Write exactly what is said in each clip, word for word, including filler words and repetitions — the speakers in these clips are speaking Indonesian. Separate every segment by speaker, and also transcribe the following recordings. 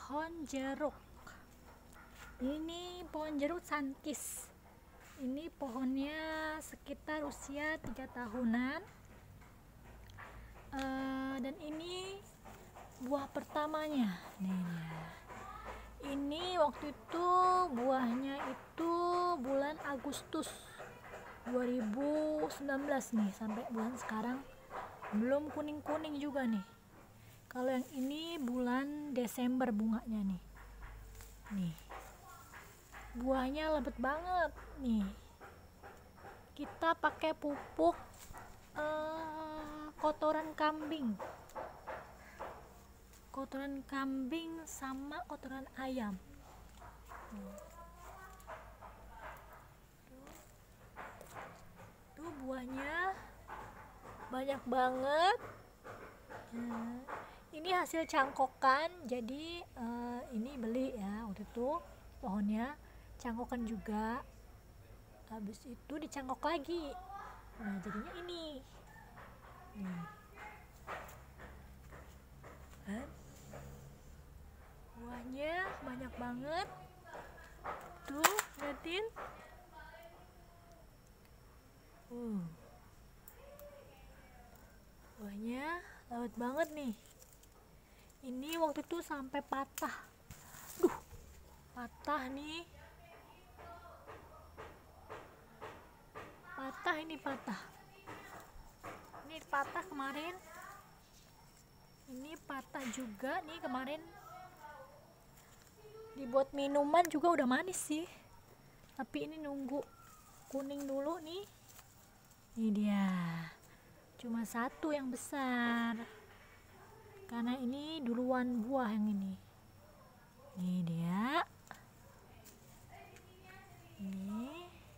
Speaker 1: pohon jeruk. Ini pohon jeruk sunkist. Ini pohonnya sekitar usia tiga tahunan. Uh, dan ini buah pertamanya. Nih dia. Ini waktu itu buahnya itu bulan Agustus dua ribu sembilan belas nih, sampai bulan sekarang belum kuning-kuning juga nih. Kalau yang ini bulan Desember bunganya nih. Nih. Buahnya lembut banget nih. Kita pakai pupuk uh, kotoran kambing. Kotoran kambing sama kotoran ayam. Tuh. Tuh buahnya banyak banget. Nah, ini hasil cangkokan, jadi uh, ini beli ya waktu itu pohonnya, cangkokan juga. Habis itu dicangkok lagi. Nah, jadinya ini. Nih. Kan? Buahnya banyak banget. Tuh, liatin. Uh. Buahnya lewat banget nih. Ini waktu itu sampai patah. Duh, patah nih. Patah ini patah. Ini patah kemarin. Ini patah juga nih kemarin. Dibuat minuman juga udah manis sih. Tapi ini nunggu kuning dulu nih. Ini dia. Cuma satu yang besar. Karena ini duluan buah yang ini. Ini dia. Ini.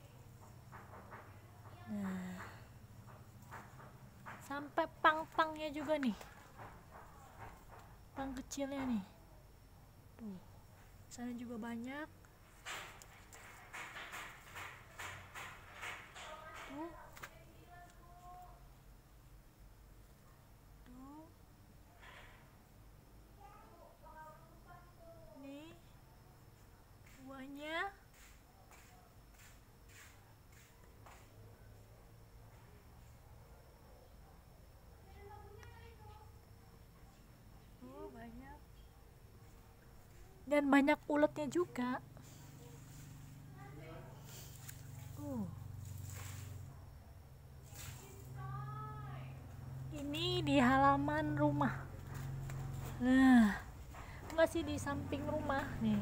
Speaker 1: Nah. Sampai pang-pangnya juga nih. Pang kecilnya nih. Tuh. Sana juga banyak. Tuh. Buahnya oh, banyak, dan banyak uletnya juga. uh. Ini di halaman rumah. Nah, masih di samping rumah nih.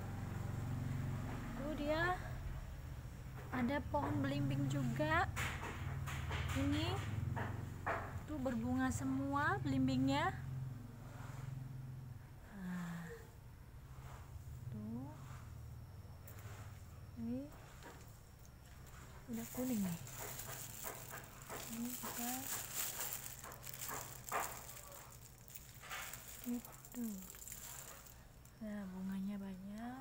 Speaker 1: Dia ada pohon belimbing juga. Ini tuh berbunga semua belimbingnya. Nah, tuh ini udah kuning nih. Ini kita itu. Nah, bunganya banyak.